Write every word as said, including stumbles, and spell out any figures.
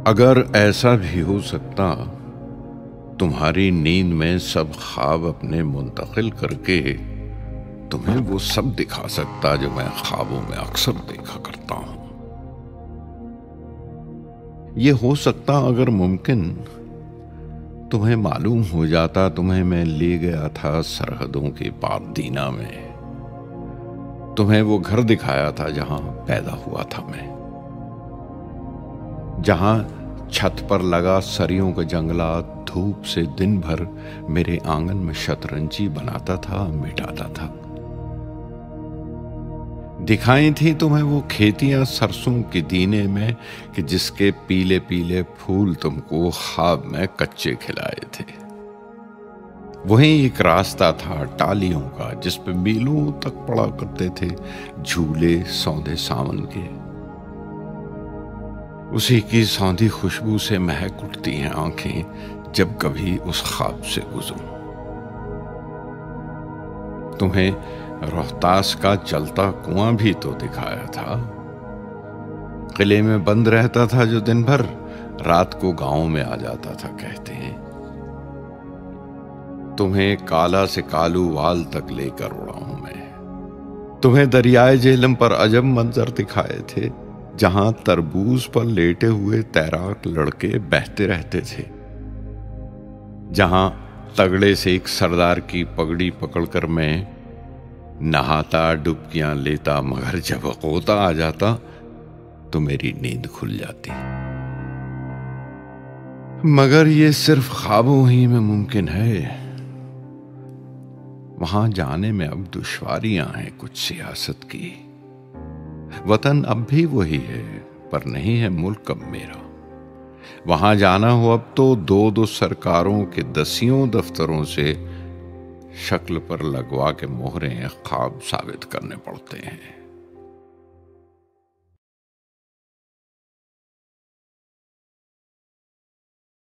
अगर ऐसा भी हो सकता, तुम्हारी नींद में सब ख्वाब अपने मुंतकिल करके तुम्हें वो सब दिखा सकता जो मैं ख्वाबों में अक्सर देखा करता हूं। ये हो सकता अगर मुमकिन, तुम्हें मालूम हो जाता तुम्हें मैं ले गया था सरहदों के पारदीना में, तुम्हें वो घर दिखाया था जहां पैदा हुआ था मैं, जहां छत पर लगा सरियों का जंगला धूप से दिन भर मेरे आंगन में शतरंजी बनाता था, मिटाता था। दिखाई थी तुम्हें वो खेतियां सरसों की दीने में कि जिसके पीले पीले फूल तुमको ख्वाब में कच्चे खिलाए थे। वहीं एक रास्ता था टालियों का जिस पे मीलों तक पड़ा करते थे झूले सौंधे सावन के। उसी की सौंधी खुशबू से महक उठती हैं आंखें जब कभी उस ख्वाब से गुजरूं। तुम्हें रोहतास का जलता कुआं भी तो दिखाया था। किले में बंद रहता था जो दिन भर, रात को गांव में आ जाता था कहते हैं। तुम्हें काला से कालू वाल तक लेकर उड़ा हूं मैं। तुम्हें दरियाए झेलम पर अजब मंजर दिखाए थे जहां तरबूज पर लेटे हुए तैराक लड़के बहते रहते थे, जहां तगड़े से एक सरदार की पगड़ी पकड़कर मैं नहाता डुबकियां लेता, मगर जब कोता आ जाता तो मेरी नींद खुल जाती। मगर ये सिर्फ ख्वाबों ही में मुमकिन है। वहां जाने में अब दुश्वारियां हैं कुछ सियासत की। वतन अब भी वही है पर नहीं है मुल्क अब मेरा। वहां जाना हो अब तो दो दो सरकारों के दसियों दफ्तरों से शक्ल पर लगवा के मोहरें ख्वाब साबित करने पड़ते हैं।